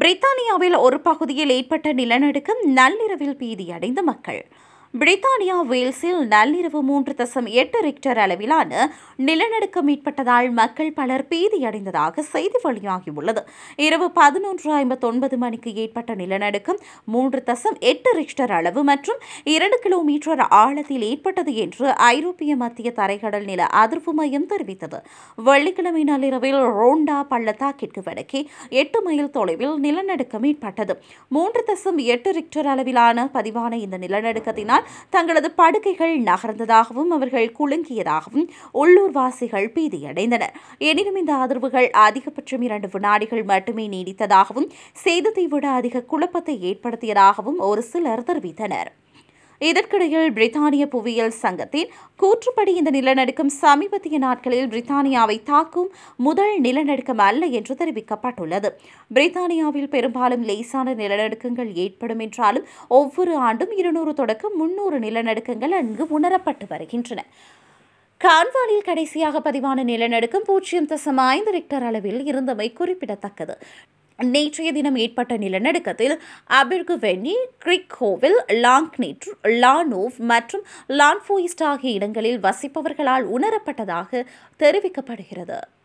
பிரித்தானியாவில் ஒரு பகுதியில் ஏற்பட்ட நிலநடுக்கம் நள்ளிரவில் பீதியடைந்த மக்கள். பிரித்தானியா வேல்ஸில் நள்ளிரவு 3.8 ரிக்டர் அளவிலான நிலநடுக்கம் ஏற்பட்டதால் மக்கள் பலர் பீதியடைந்ததாக செய்தி வெளியாகியுள்ளது. இரவு 11:59 மணிக்கு ஏற்பட்ட நிலநடுக்கம் 3.8 ரிக்டர் அளவு மற்றும் 2 கிலோமீட்டர் ஆழத்தில் ஏற்பட்டது என்று ஐரோப்பிய மத்திய தரைக்கடல் நில அதிர்வு மையம் தெரிவித்தது. வெள்ளிக்கிழமை நள்ளிரவில் ரோண்டா பள்ளத்தாக்கிற்கு வடக்கே 8 மைல் தொலைவில் நிலநடுக்கம் ஏற்பட்டது. 3.8 ரிக்டர் அளவிலான பதிவான இந்த நிலநடுக்கத்தினால் தங்களது படுக்கைகள் நகர்ந்ததாகவும் அவர்கள் குலுங்கியதாகவும் உள்ளூர்வாசிகள் பீதியடைந்தனர். எனினும் இந்த அதிர்வுகள் அதிகபட்சம் 2 வினாடிகள் மட்டுமே நீடித்ததாகவும் சேதத்தை விட அதிக குழப்பத்தை ஏற்படுத்தியதாகவும் ஒரு சிலர் தெரிவித்தனர். இதற்கிடையில் பிரித்தானிய புவியியல் சங்கத்தின் கூற்றுப்படி இந்த நிலநடுக்கம் சமீபத்திய நாட்களில் பிரித்தானியாவை தாக்கும் முதல் நிலநடுக்கம் அல்ல என்று தெரிவிக்கப்பட்டுள்ளது. பிரித்தானியாவில் பெரும்பாலும் லேசான நிலநடுக்கங்கள் ஏற்படும் என்றாலும் ஒவ்வொரு ஆண்டும் 200 தொடக்கம் 300 நிலநடுக்கங்கள் அங்கு உணரப்பட்டு வருகின்றன. கான்வாலில் கடைசியாக பதிவான நிலநடுக்கம் 0.5 ரிக்டர் அளவில் இருந்தமை குறிப்பிடத்தக்கது. நேற்றைய தினம் ஏற்பட்ட நிலநடுக்கத்தில் அபிர்குவென்னி, கிரிக்ஹோவில், லாங்க்னிட், லானோவ் மற்றும் லான்ஃபோயிஸ்ட் ஆகிய இடங்களில் வசிப்பவர்களால் உணரப்பட்டதாக தெரிவிக்கப்படுகிறது.